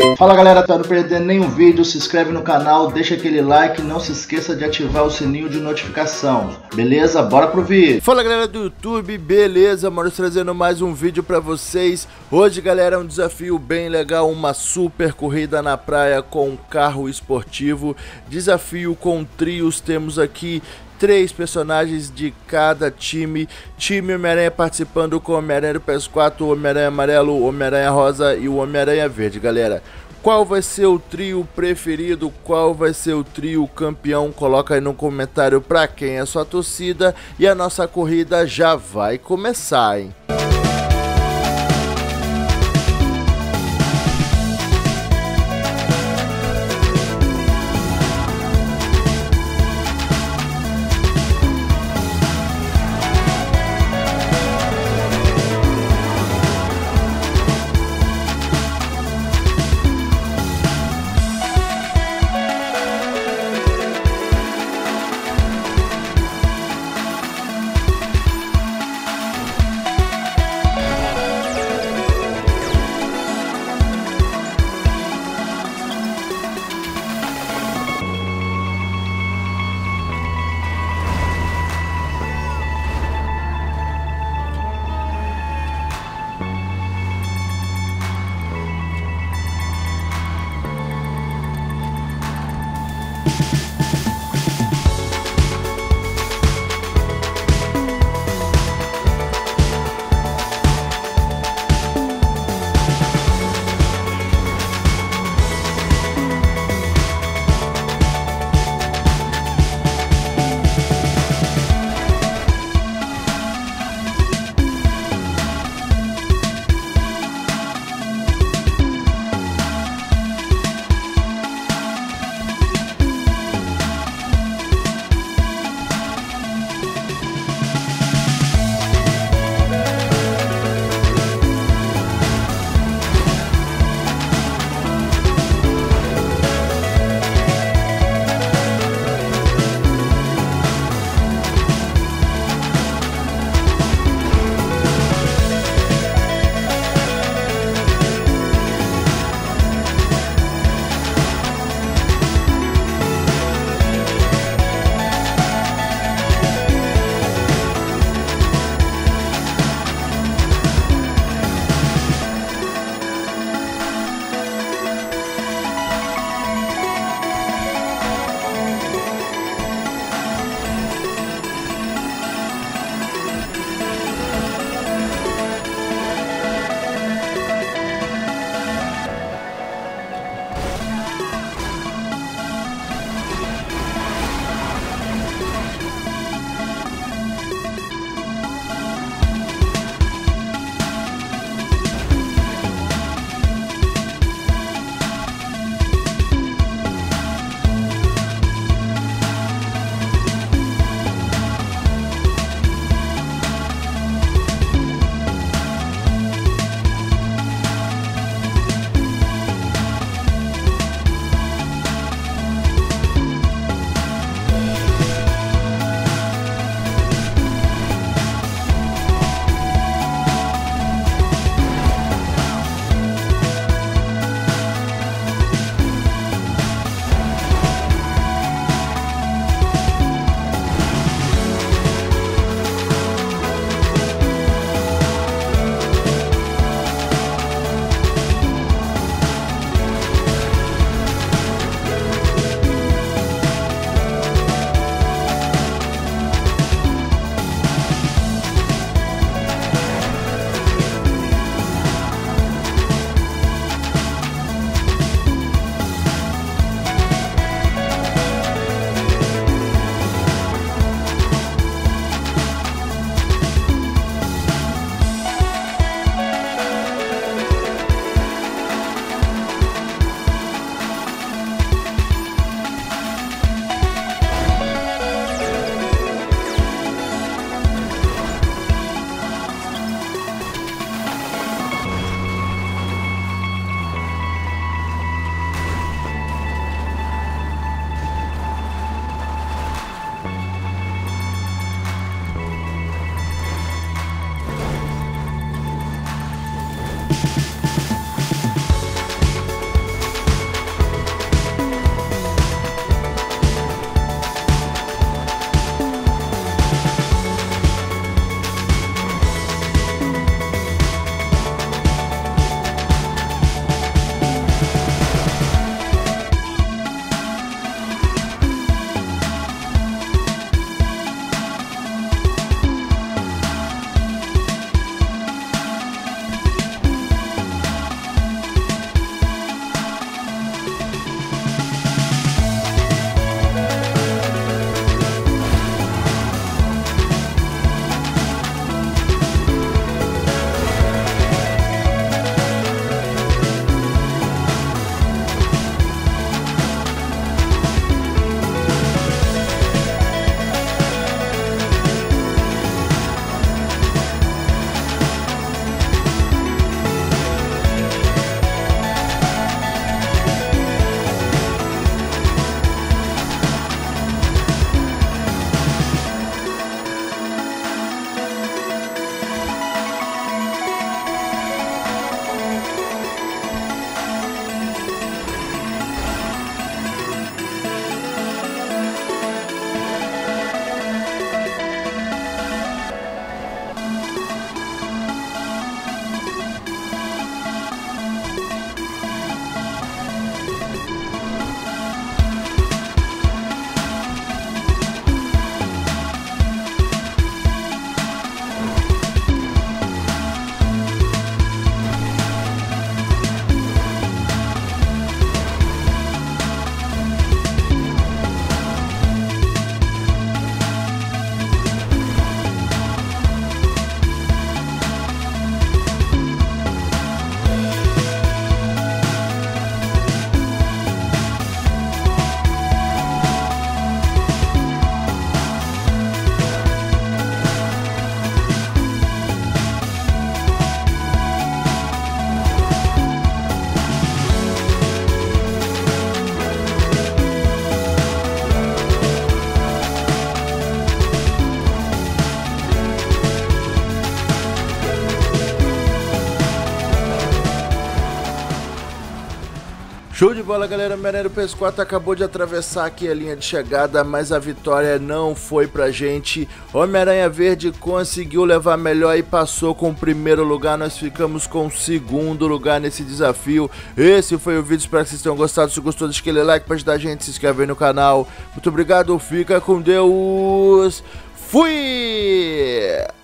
Fala galera, para não perder nenhum vídeo, se inscreve no canal, deixa aquele like, não se esqueça de ativar o sininho de notificação, beleza? Bora pro vídeo! Fala galera do YouTube, beleza? Mano, trazendo mais um vídeo pra vocês. Hoje galera, é um desafio bem legal, uma super corrida na praia com um carro esportivo. Desafio com trios, temos aqui 3 personagens de cada time. Time Homem-Aranha participando com o Homem-Aranha do PS4, o Homem-Aranha Amarelo, o Homem-Aranha Rosa e o Homem-Aranha Verde, galera. Qual vai ser o trio preferido? Qual vai ser o trio campeão? Coloca aí no comentário pra quem é sua torcida. E a nossa corrida já vai começar, hein? Show de bola, galera. Homem-Aranha do PS4 acabou de atravessar aqui a linha de chegada, mas a vitória não foi pra gente. Homem-Aranha Verde conseguiu levar melhor e passou com o primeiro lugar. Nós ficamos com o segundo lugar nesse desafio. Esse foi o vídeo, espero que vocês tenham gostado. Se gostou, deixa aquele like pra ajudar a gente, se inscreve aí no canal. Muito obrigado, fica com Deus. Fui!